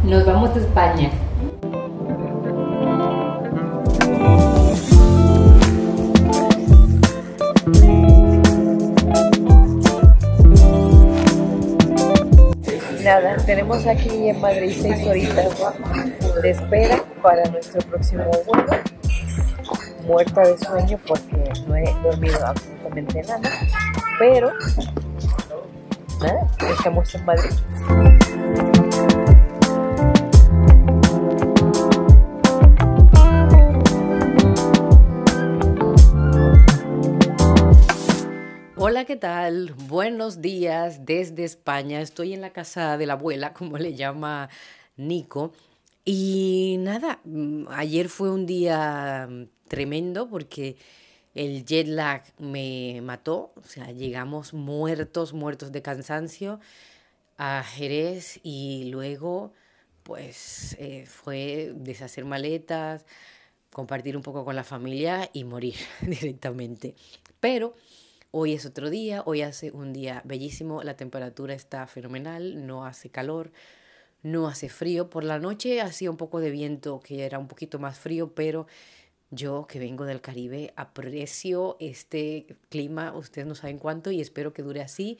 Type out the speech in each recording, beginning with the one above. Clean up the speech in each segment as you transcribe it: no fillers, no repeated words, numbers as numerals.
Nos vamos a España. Nada, tenemos aquí en Madrid 6 horitas de espera para nuestro próximo vuelo. Muerta de sueño porque no he dormido absolutamente nada, pero nada, estamos en Madrid. Hola, ¿qué tal? Buenos días desde España. Estoy en la casa de la abuela, como le llama Nico. Y nada, ayer fue un día tremendo porque el jet lag me mató. O sea, llegamos muertos de cansancio a Jerez y luego pues fue deshacer maletas, compartir un poco con la familia y morir directamente. Pero hoy es otro día, hoy hace un día bellísimo, la temperatura está fenomenal, no hace calor, no hace frío. Por la noche hacía un poco de viento, que era un poquito más frío, pero yo que vengo del Caribe aprecio este clima, ustedes no saben cuánto, y espero que dure así.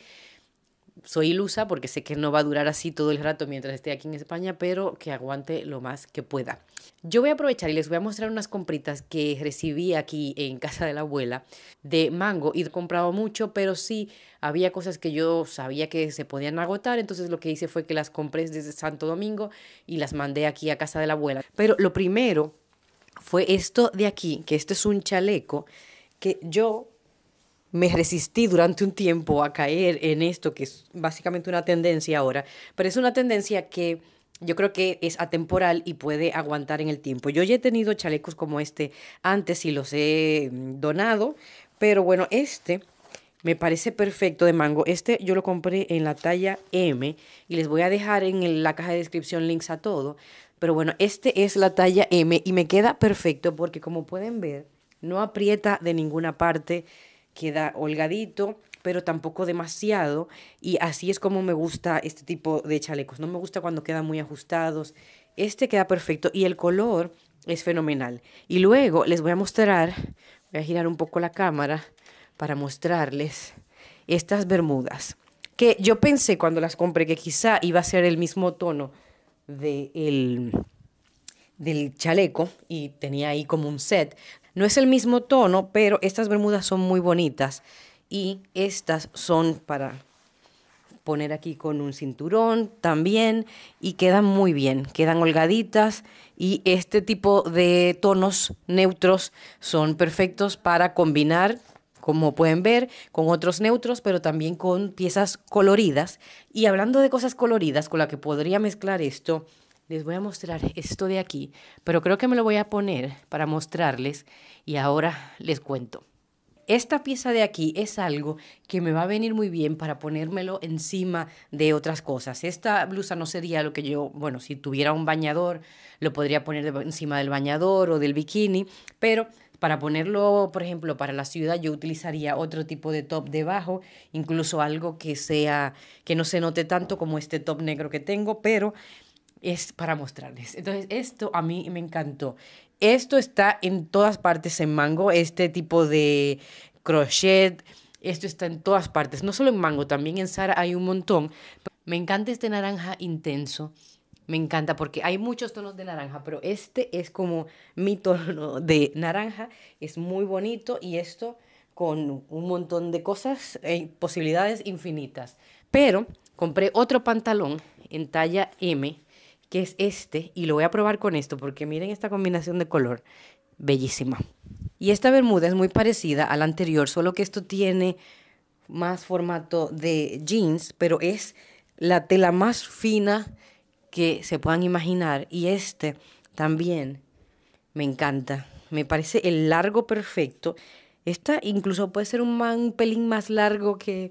Soy ilusa porque sé que no va a durar así todo el rato mientras esté aquí en España, pero que aguante lo más que pueda. Yo voy a aprovechar y les voy a mostrar unas compritas que recibí aquí en casa de la abuela de mango. Y he comprado mucho, pero sí había cosas que yo sabía que se podían agotar, entonces lo que hice fue que las compré desde Santo Domingo y las mandé aquí a casa de la abuela. Pero lo primero fue esto de aquí, que este es un chaleco que yo me resistí durante un tiempo a caer en esto, que es básicamente una tendencia ahora, pero es una tendencia que yo creo que es atemporal y puede aguantar en el tiempo. Yo ya he tenido chalecos como este antes y los he donado, pero bueno, este me parece perfecto de mango. Este yo lo compré en la talla M y les voy a dejar en la caja de descripción links a todo. Pero bueno, este es la talla M y me queda perfecto porque, como pueden ver, no aprieta de ninguna parte, queda holgadito, pero tampoco demasiado, y así es como me gusta este tipo de chalecos. No me gusta cuando quedan muy ajustados. Este queda perfecto y el color es fenomenal. Y luego les voy a mostrar, voy a girar un poco la cámara para mostrarles estas bermudas, que yo pensé cuando las compré que quizá iba a ser el mismo tono del chaleco y tenía ahí como un set. No es el mismo tono, pero estas bermudas son muy bonitas y estas son para poner aquí con un cinturón también y quedan muy bien, quedan holgaditas, y este tipo de tonos neutros son perfectos para combinar, como pueden ver, con otros neutros, pero también con piezas coloridas. Y hablando de cosas coloridas con la que podría mezclar esto, les voy a mostrar esto de aquí, pero creo que me lo voy a poner para mostrarles y ahora les cuento. Esta pieza de aquí es algo que me va a venir muy bien para ponérmelo encima de otras cosas. Esta blusa no sería lo que yo, bueno, si tuviera un bañador, lo podría poner encima del bañador o del bikini, pero para ponerlo, por ejemplo, para la ciudad, yo utilizaría otro tipo de top debajo, incluso algo que no se note tanto como este top negro que tengo, pero es para mostrarles. Entonces, esto a mí me encantó. Esto está en todas partes en Mango, este tipo de crochet, esto está en todas partes, no solo en Mango, también en Zara hay un montón. Me encanta este naranja intenso, me encanta porque hay muchos tonos de naranja, pero este es como mi tono de naranja, es muy bonito, y esto con un montón de cosas, posibilidades infinitas. Pero compré otro pantalón en talla M, que es este, y lo voy a probar con esto porque miren esta combinación de color, bellísima. Y esta bermuda es muy parecida a la anterior, solo que esto tiene más formato de jeans, pero es la tela más fina que se puedan imaginar, y este también me encanta, me parece el largo perfecto. Esta incluso puede ser un pelín más largo que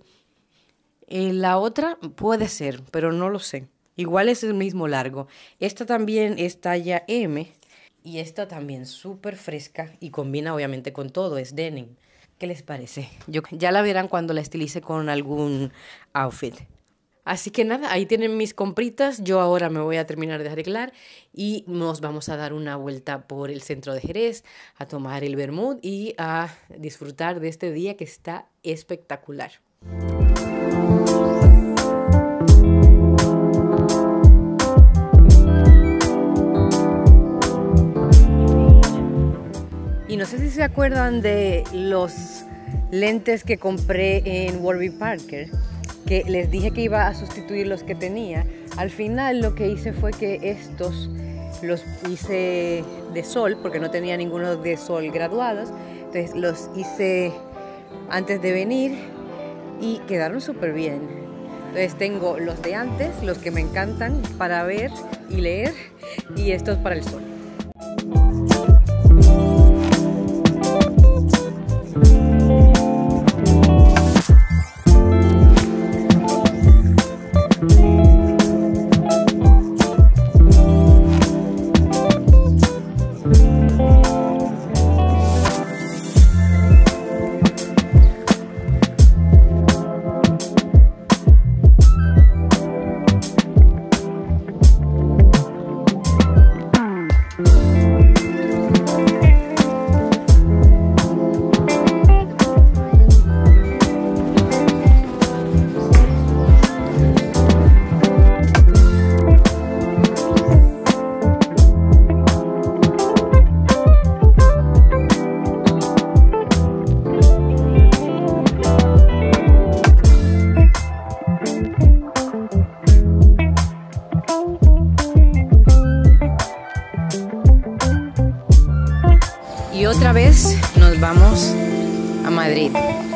la otra, puede ser, pero no lo sé. Igual es el mismo largo. Esta también es talla M y esta también súper fresca y combina obviamente con todo, es denim. ¿Qué les parece? Ya la verán cuando la estilice con algún outfit. Así que nada, ahí tienen mis compritas. Yo ahora me voy a terminar de arreglar y nos vamos a dar una vuelta por el centro de Jerez, a tomar el vermut y a disfrutar de este día que está espectacular. Y no sé si se acuerdan de los lentes que compré en Warby Parker, que les dije que iba a sustituir los que tenía. Al final lo que hice fue que estos los hice de sol, porque no tenía ninguno de sol graduados. Entonces los hice antes de venir y quedaron súper bien. Entonces tengo los de antes, los que me encantan para ver y leer, y estos para el sol. Y otra vez nos vamos a Madrid.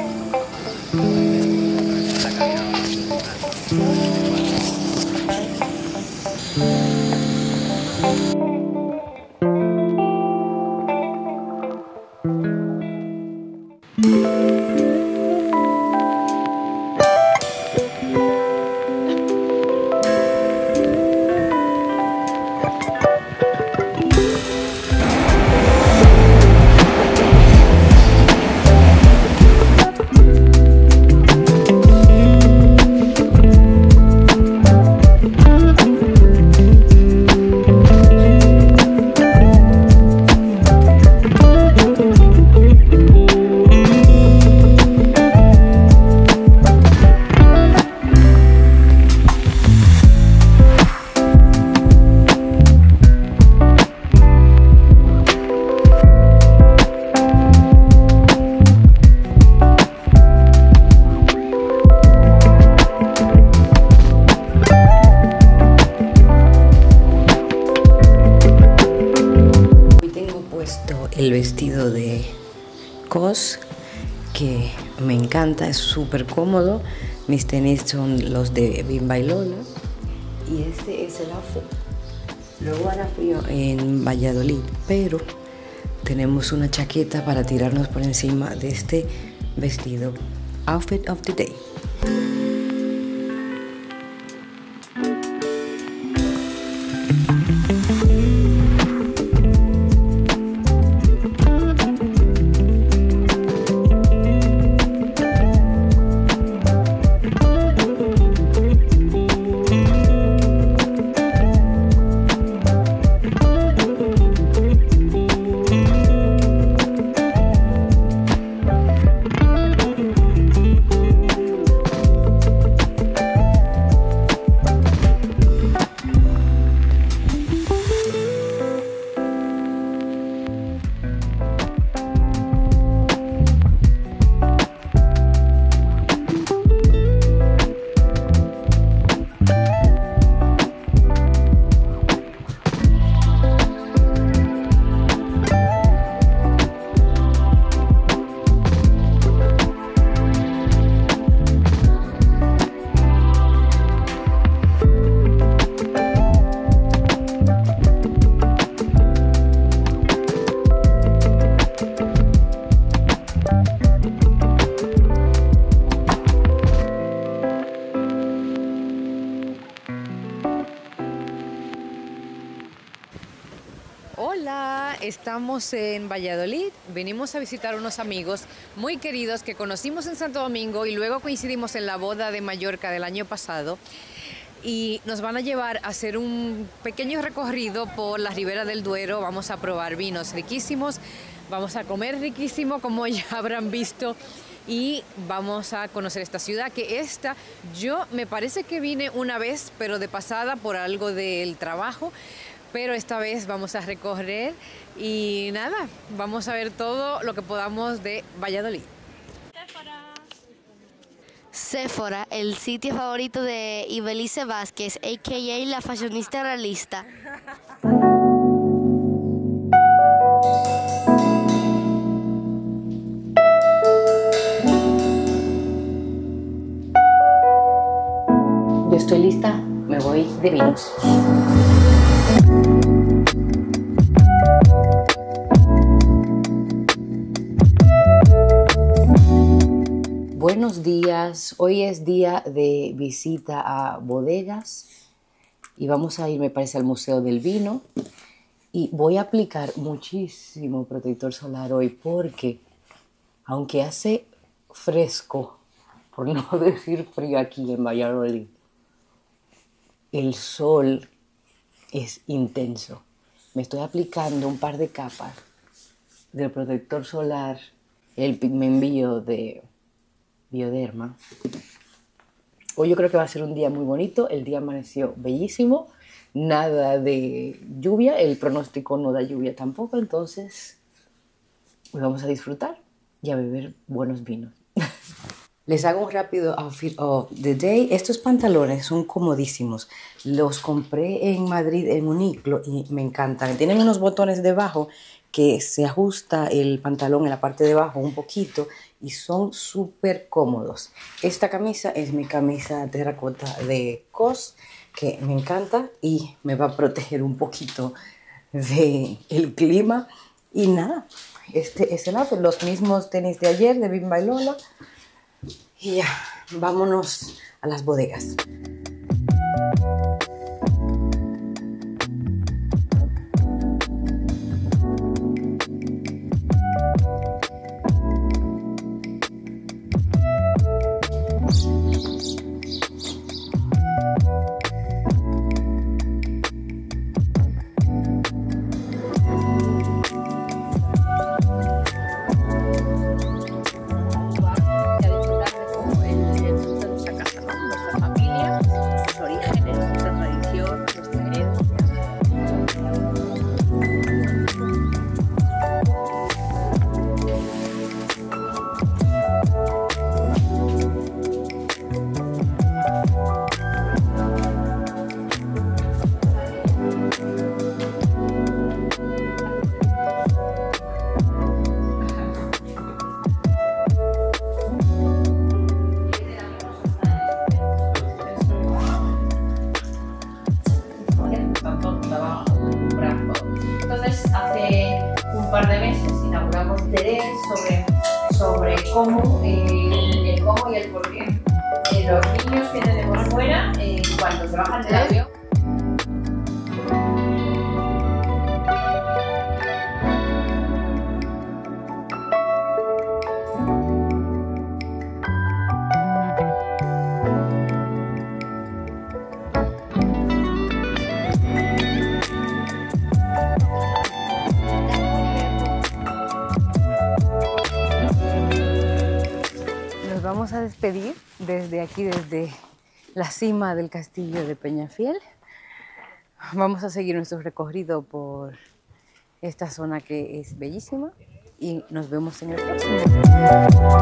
El vestido de COS, que me encanta, es súper cómodo. Mis tenis son los de Bimba y Lola y este es el outfit. Luego hará frío en Valladolid, pero tenemos una chaqueta para tirarnos por encima de este vestido. Outfit of the day. Estamos en Valladolid, venimos a visitar unos amigos muy queridos que conocimos en Santo Domingo y luego coincidimos en la boda de Mallorca del año pasado y nos van a llevar a hacer un pequeño recorrido por la Ribera del Duero. Vamos a probar vinos riquísimos, vamos a comer riquísimo como ya habrán visto y vamos a conocer esta ciudad yo me parece que vine una vez pero de pasada por algo del trabajo. Pero esta vez vamos a recorrer y nada, vamos a ver todo lo que podamos de Valladolid. Sephora, el sitio favorito de Ibelice Vázquez, a.k.a. la fashionista realista. Yo estoy lista, me voy de vinos. Buenos días, hoy es día de visita a bodegas y vamos a ir, me parece, al Museo del Vino y voy a aplicar muchísimo protector solar hoy porque aunque hace fresco, por no decir frío aquí en Valladolid, el sol es intenso. Me estoy aplicando un par de capas del protector solar, el pigmento de Bioderma. Hoy yo creo que va a ser un día muy bonito, el día amaneció bellísimo, nada de lluvia, el pronóstico no da lluvia tampoco, entonces hoy vamos a disfrutar y a beber buenos vinos. Les hago un rápido outfit of the day. Estos pantalones son comodísimos. Los compré en Madrid en Uniqlo y me encantan. Tienen unos botones debajo que se ajusta el pantalón en la parte de abajo un poquito y son súper cómodos. Esta camisa es mi camisa terracota de COS que me encanta y me va a proteger un poquito del clima. Y nada, este es el outfit. Los mismos tenis de ayer de Bimba y Lola. Y ya, vámonos a las bodegas. Entonces, hace un par de meses inauguramos interés sobre cómo, el cómo y el por qué. Los niños que tenemos fuera, cuando se bajan del avión, Vamos a despedir desde aquí, desde la cima del castillo de Peñafiel. Vamos a seguir nuestro recorrido por esta zona que es bellísima y nos vemos en el próximo.